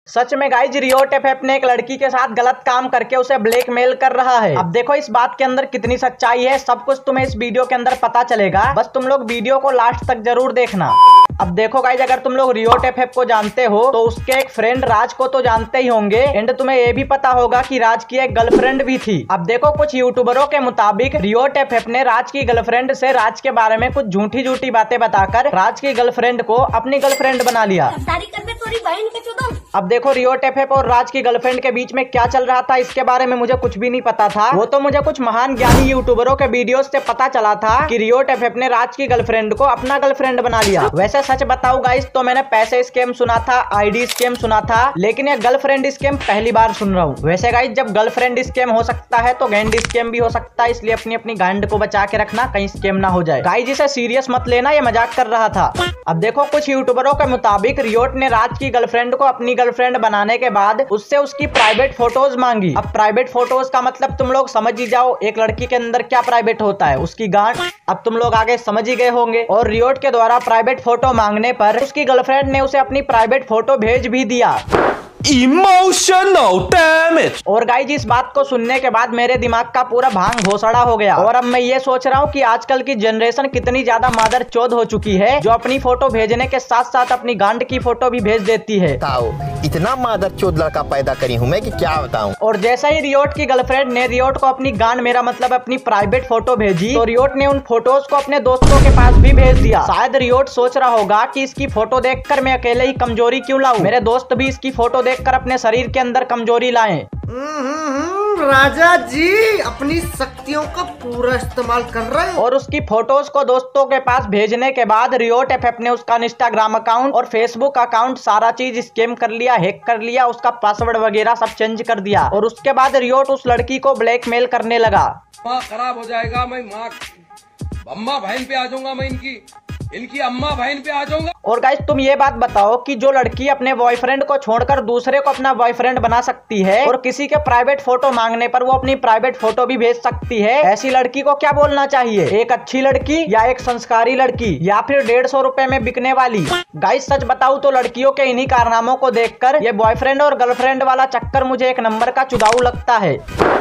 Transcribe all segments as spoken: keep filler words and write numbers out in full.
सच में guys Riot FF ने एक लड़की के साथ गलत काम करके उसे ब्लैकमेल कर रहा है। अब देखो इस बात के अंदर कितनी सच्चाई है, सब कुछ तुम्हें इस वीडियो के अंदर पता चलेगा। बस तुम लोग वीडियो को लास्ट तक जरूर देखना। अब देखो गाइज, अगर तुम लोग रियोट एफएफ को जानते हो तो उसके एक फ्रेंड राज को तो जानते ही होंगे, एंड तुम्हें ये भी पता होगा कि राज की एक गर्लफ्रेंड भी थी। अब देखो कुछ यूट्यूबरों के मुताबिक रियोट एफएफ ने राज की गर्लफ्रेंड से राज के बारे में कुछ झूठी झूठी बातें बताकर राज की गर्लफ्रेंड को अपनी गर्लफ्रेंड बना लिया। अब देखो रियोट एफएफ और राज की गर्लफ्रेंड के बीच में क्या चल रहा था इसके बारे में मुझे कुछ भी नहीं पता था। वो तो मुझे कुछ महान ज्ञानी यूट्यूबरों के वीडियोस से पता चला था कि रियोट एफएफ ने राज की गर्लफ्रेंड को अपना गर्लफ्रेंड बना लिया। वैसे सच बताऊं गाइस तो मैंने पैसे स्कैम सुना था, आईडी स्कैम सुना था, लेकिन ये गर्लफ्रेंड स्कैम पहली बार सुन रहा हूँ। वैसे गाइस जब गर्लफ्रेंड स्कैम हो सकता है तो गैंड स्कैम भी हो सकता है, इसलिए अपनी अपनी गांड को बचा के रखना, कहीं स्कैम ना हो जाए। गाइस इसे सीरियस मत लेना, ये मजाक कर रहा था। अब देखो कुछ यूट्यूबरों के मुताबिक रियोट ने राज की गर्लफ्रेंड को अपनी गर्लफ्रेंड बनाने के बाद उससे उसकी प्राइवेट फोटोज मांगी। अब प्राइवेट फोटोज का मतलब तुम लोग समझ ही जाओ, एक लड़की के अंदर क्या प्राइवेट होता है, उसकी गांड। अब तुम लोग आगे समझ ही गए होंगे। और रियोट के द्वारा प्राइवेट फोटो मांगने पर उसकी गर्लफ्रेंड ने उसे अपनी प्राइवेट फोटो भेज भी दिया। Emotional damage. और गाइज इस बात को सुनने के बाद मेरे दिमाग का पूरा भांग घोसड़ा हो गया। और अब मैं ये सोच रहा हूँ कि आजकल की जनरेशन कितनी ज्यादा मादर चौध हो चुकी है, जो अपनी फोटो भेजने के साथ साथ अपनी गांड की फोटो भी भेज देती है। इतना मादर चौध लड़का पैदा करी हूँ मैं कि क्या बताऊँ। और जैसे ही रियोट की गर्लफ्रेंड ने रियोट को अपनी गांड, मेरा मतलब अपनी प्राइवेट फोटो भेजी, तो रियोट ने उन फोटोज को अपने दोस्तों के पास भी भेज दिया। शायद रियोट सोच रहा होगा कि इसकी फोटो देखकर मैं अकेले ही कमजोरी क्यों लाऊं, मेरे दोस्त भी इसकी फोटो देखकर अपने शरीर के अंदर कमजोरी लाएं। राजा जी अपनी शक्तियों का पूरा इस्तेमाल कर रहे हैं। और उसकी फोटोज को दोस्तों के पास भेजने के बाद रियोट एफएफ ने उसका इंस्टाग्राम अकाउंट और फेसबुक अकाउंट सारा चीज स्कैम कर लिया, हैक कर लिया, उसका पासवर्ड वगैरह सब चेंज कर दिया। और उसके बाद रियोट उस लड़की को ब्लैकमेल करने लगा। माँ खराब हो जाएगा, मैं माँ अम्मा बहन पे आ जाऊंगा, मैं इनकी इनकी अम्मा बहन पे आ जाऊंगा। और गाइस तुम ये बात बताओ कि जो लड़की अपने बॉयफ्रेंड को छोड़कर दूसरे को अपना बॉयफ्रेंड बना सकती है और किसी के प्राइवेट फोटो मांगने पर वो अपनी प्राइवेट फोटो भी भेज सकती है, ऐसी लड़की को क्या बोलना चाहिए? एक अच्छी लड़की या एक संस्कारी लड़की या फिर डेढ़ सौ रुपए में बिकने वाली? गाइस सच बताऊं तो लड़कियों के इन्हीं कारनामों को देखकर ये बॉयफ्रेंड और गर्लफ्रेंड वाला चक्कर मुझे एक नंबर का चुदाऊ लगता है।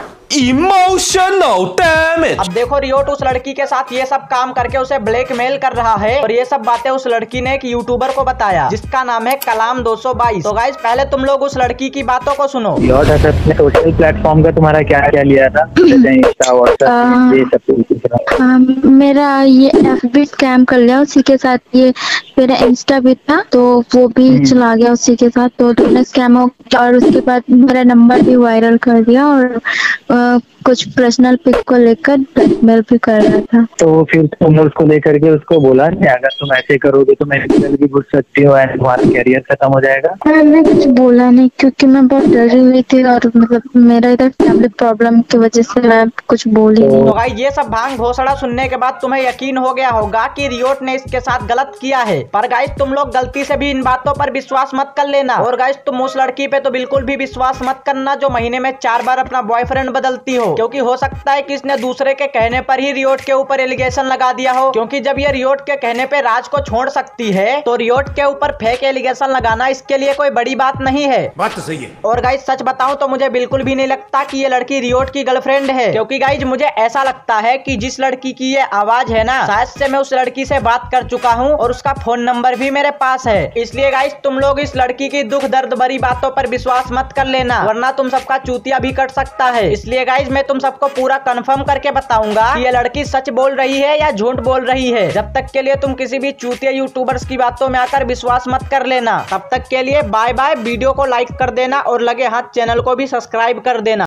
Emotional damage. अब देखो रियोट उस लड़की के साथ ये सब काम करके उसे ब्लैकमेल कर रहा है, और ये सब बातें उस लड़की ने एक यूट्यूबर को बताया जिसका नाम है कलाम दो सौ बाईस। तो गाइस पहले तुम लोग उस लड़की की बातों को सुनो। रियोट एफएफ ने सोशल प्लेटफॉर्म का तुम्हारा क्या क्या लिया था? इंस्टा, व्हाट्सएप, ये सब। मेरा ये एफबी स्कैम कर लिया, उसी के साथ ये मेरा इंस्टा भी था तो वो भी चला गया उसी के साथ। तो तुमने स्कैम हो, और उसके बाद मेरा नंबर भी वायरल कर दिया और आ, कुछ पर्सनल पिक को लेकर ब्लैकमेल भी कर रहा था। तो फिर तुमने उसको लेकर के उसको बोला नहीं, अगर तुम ऐसे करोगे तो मैं निकल भी घुस सकती हूँ, तुम्हारा कैरियर खत्म हो जाएगा? मैंने कुछ बोला नहीं क्योंकि मैं बहुत डरी हुई थी, और मतलब मेरा इधर फैमिली प्रॉब्लम की वजह से मैं कुछ बोली नहीं। तो भाई ये सब भांग घोसड़ा सुनने के बाद तुम्हें यकीन हो गया होगा कि रियोट ने इसके साथ गलत किया है। पर गाइस तुम लोग गलती से भी इन बातों पर विश्वास मत कर लेना। और गाइस तुम उस लड़की पे तो बिल्कुल भी विश्वास मत करना जो महीने में चार बार अपना बॉयफ्रेंड बदलती हो, क्योंकि हो सकता है कि इसने दूसरे के कहने पर ही रियोट के ऊपर एलिगेशन लगा दिया हो। क्योंकि जब ये रियोट के कहने पे राज को छोड़ सकती है तो रियोट के ऊपर फेक एलिगेशन लगाना इसके लिए कोई बड़ी बात नहीं है। बात तो सही है। और गाइज सच बताऊं तो मुझे बिल्कुल भी नहीं लगता कि ये लड़की रियोट की गर्लफ्रेंड है, क्योंकि गाइज मुझे ऐसा लगता है कि जिस लड़की की ये आवाज है ना, शायद से मैं उस लड़की से बात कर चुका हूँ और उसका फोन नंबर भी मेरे पास है। इसलिए गाइज तुम लोग इस लड़की की दुख दर्द भरी बातों पर विश्वास मत कर लेना, वरना तुम सबका चूतिया भी कट सकता है। इसलिए गाइज मैं तुम सबको पूरा कंफर्म करके बताऊंगा कि ये लड़की सच बोल रही है या झूठ बोल रही है। जब तक के लिए तुम किसी भी चूतिया यूट्यूबर्स की बातों में आकर विश्वास मत कर लेना। तब तक के लिए बाय बाय। वीडियो को लाइक कर देना और लगे हाथ चैनल को भी सब्सक्राइब कर देना।